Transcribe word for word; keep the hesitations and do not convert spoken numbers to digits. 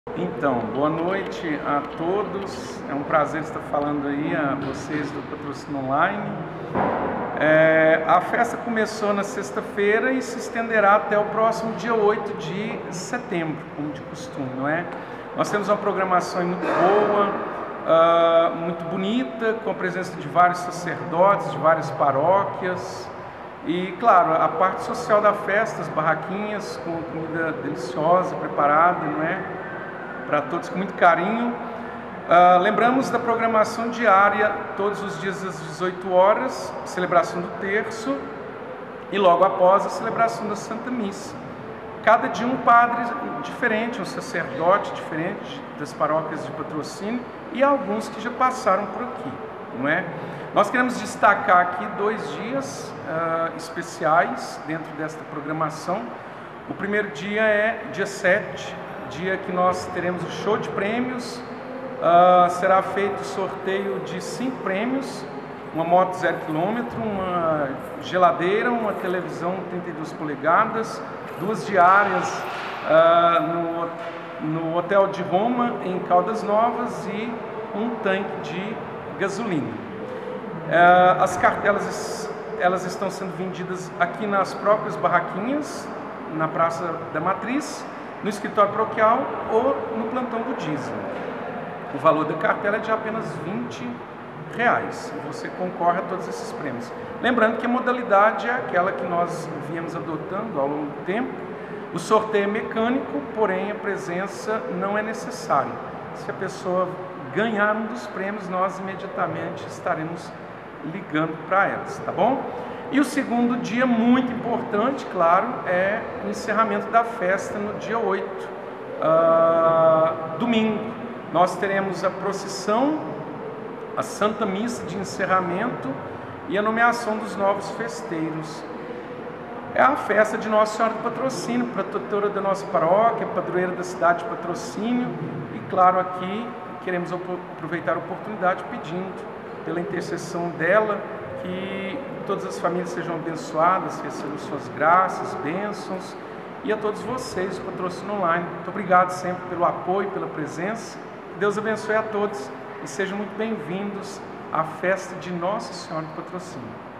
Então, boa noite a todos. É um prazer estar falando aí a vocês do Patrocínio Online. É, a festa começou na sexta-feira e se estenderá até o próximo dia oito de setembro, como de costume, não é? Nós temos uma programação muito boa, uh, muito bonita, com a presença de vários sacerdotes, de várias paróquias. E, claro, a parte social da festa, as barraquinhas com comida deliciosa, preparada, não é? Para todos com muito carinho. Uh, lembramos da programação diária, todos os dias às dezoito horas, celebração do terço e logo após a celebração da Santa Missa. Cada dia um padre diferente, um sacerdote diferente das paróquias de Patrocínio e alguns que já passaram por aqui, não é? Nós queremos destacar aqui dois dias uh, especiais dentro desta programação. O primeiro dia é dia sete, dia que nós teremos o show de prêmios. Uh, será feito o sorteio de cinco prêmios, uma moto zero quilômetro, uma geladeira, uma televisão trinta e duas polegadas, duas diárias uh, no, no Hotel de Roma, em Caldas Novas, e um tanque de gasolina. Uh, as cartelas elas estão sendo vendidas aqui nas próprias barraquinhas, na Praça da Matriz, no escritório paroquial ou no plantão do dízimo. O valor da cartela é de apenas vinte reais. E você concorre a todos esses prêmios. Lembrando que a modalidade é aquela que nós viemos adotando ao longo do tempo. O sorteio é mecânico, porém a presença não é necessária. Se a pessoa ganhar um dos prêmios, nós imediatamente estaremos ligando para elas, tá bom? E o segundo dia, muito importante, claro, é o encerramento da festa no dia oito, uh, domingo. Nós teremos a procissão, a Santa Missa de encerramento e a nomeação dos novos festeiros. É a festa de Nossa Senhora do Patrocínio, protetora da nossa paróquia, padroeira da cidade de Patrocínio. E claro, aqui queremos aproveitar a oportunidade pedindo pela intercessão dela que todas as famílias sejam abençoadas, recebam suas graças, bênçãos. E a todos vocês, o Patrocínio Online, muito obrigado sempre pelo apoio, pela presença. Deus abençoe a todos e sejam muito bem-vindos à festa de Nossa Senhora do Patrocínio.